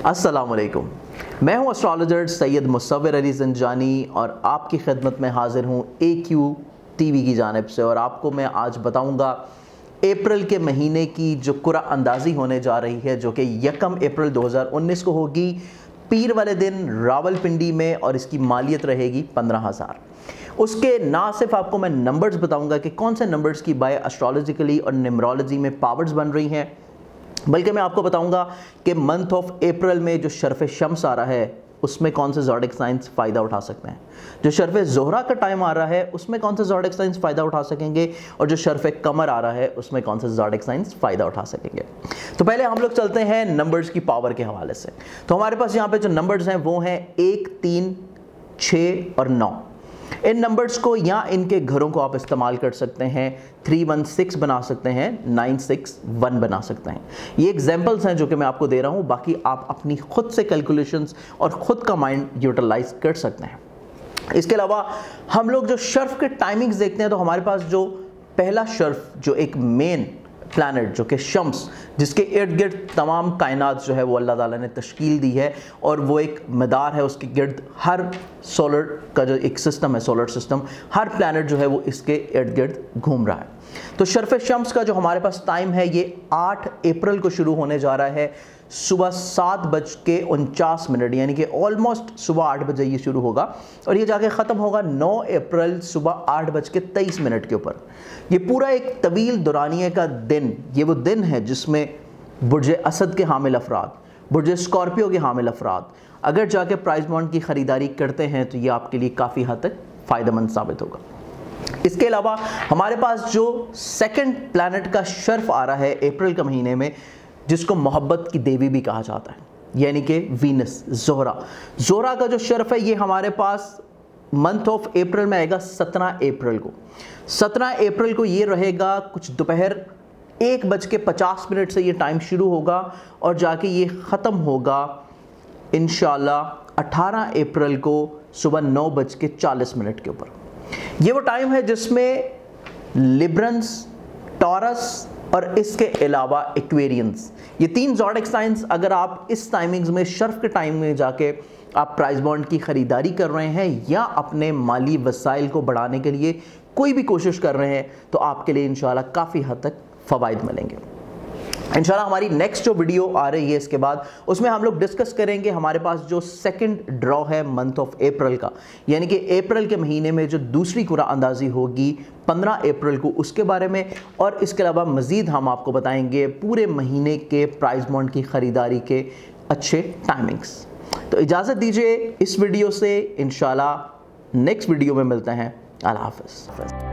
अस्सलामुअलैकुम, मैं हूं एस्ट्रोलॉजर सैयद मुसव्विर अली ज़ंजानी और आपकी खिदमत में हाजिर हूं AQ TV की जानिब से। और आपको मैं आज बताऊंगा अप्रैल के महीने की जो कुरा अंदाज़ी होने जा रही है, जो कि 1 अप्रैल 2019 को होगी, पीर वाले दिन रावलपिंडी में, और इसकी मालियत रहेगी 15,000। उसके ना सिर्फ आपको मैं नंबर्स बताऊंगा कि कौन से नंबर्स की बाय एस्ट्रोलॉजिकली और न्यूमरोलॉजी में पावर्स बन रही हैं, बल्कि मैं आपको बताऊंगा कि मंथ ऑफ अप्रैल में जो शर्फ शम्स आ रहा है उसमें कौन से ज़ोडिक साइंस फ़ायदा उठा सकते हैं, जो शर्फ ज़ोहरा का टाइम आ रहा है उसमें कौन से ज़ोडिक साइंस फ़ायदा उठा सकेंगे, और जो शर्फ कमर आ रहा है उसमें कौन से ज़ोडिक साइंस फ़ायदा उठा सकेंगे। तो पहले हम लोग चलते हैं नंबर्स की पावर के हवाले से। तो हमारे पास यहाँ पे जो नंबर्स हैं वो हैं 1, 3, 6 और 9। इन नंबर्स को या इनके घरों को आप इस्तेमाल कर सकते हैं। 316 बना सकते हैं, 961 बना सकते हैं। ये एग्जांपल्स हैं जो कि मैं आपको दे रहा हूं, बाकी आप अपनी खुद से कैलकुलेशंस और खुद का माइंड यूटिलाइज कर सकते हैं। इसके अलावा हम लोग जो शर्फ के टाइमिंग्स देखते हैं, तो हमारे पास जो पहला शर्फ, जो एक मेन प्लैनेट जो कि शम्स, जिसके इर्द गिर्द तमाम कायनात जो है वो अल्लाह ताला ने तश्कील दी है, और वो एक मदार है, उसके गिर्द हर सोलर का जो एक सिस्टम है, सोलर सिस्टम, हर प्लैनेट जो है वो इसके इर्द गिर्द घूम रहा है। तो शर्फ शम्स का जो हमारे पास टाइम है ये 8 अप्रैल को शुरू होने जा रहा है, सुबह 7:49, यानी कि ऑलमोस्ट सुबह 8 बजे ये शुरू होगा, और ये जाके ख़त्म होगा 9 अप्रैल सुबह 8:23 के ऊपर। ये पूरा एक तवील दुरानिया का दिन, ये वो दिन है जिसमें बुर्ज असद के हामिल अफराद, बुर्ज स्कॉर्पियो के हामिल अफराद अगर जाके प्राइस बॉन्ड की ख़रीदारी करते हैं तो ये आपके लिए काफ़ी हद तक फ़ायदेमंद साबित होगा। इसके अलावा हमारे पास जो सेकंड प्लैनेट का शर्फ आ रहा है अप्रैल के महीने में, जिसको मोहब्बत की देवी भी कहा जाता है, यानी कि वीनस, ज़ोहरा का जो शर्फ है ये हमारे पास मंथ ऑफ अप्रैल में आएगा 17 अप्रैल को। 17 अप्रैल को ये रहेगा कुछ दोपहर 1:50 से ये टाइम शुरू होगा, और जाके ये ख़त्म होगा इंशाल्लाह 18 अप्रैल को सुबह 9:40 के ऊपर। ये वो टाइम है जिसमें लिब्रंस, टॉरस और इसके अलावा एक्वेरियंस, ये 3 ज़ोडिक साइंस, अगर आप इस टाइमिंग्स में शर्फ के टाइम में जाके आप प्राइस बॉन्ड की ख़रीदारी कर रहे हैं या अपने माली वसाइल को बढ़ाने के लिए कोई भी कोशिश कर रहे हैं, तो आपके लिए इंशाल्लाह काफ़ी हद तक फ़वाइद मिलेंगे। इंशाल्लाह हमारी नेक्स्ट जो वीडियो आ रही है इसके बाद, उसमें हम लोग डिस्कस करेंगे हमारे पास जो सेकंड ड्रॉ है मंथ ऑफ अप्रैल का, यानी कि अप्रैल के महीने में जो दूसरी कुरा अंदाज़ी होगी 15 अप्रैल को, उसके बारे में। और इसके अलावा मज़ीद हम आपको बताएंगे पूरे महीने के प्राइस बॉन्ड की ख़रीदारी के अच्छे टाइमिंग्स। तो इजाज़त दीजिए इस वीडियो से, इंशाल्लाह नेक्स्ट वीडियो में मिलते हैं। अल्लाह हाफ़िज़।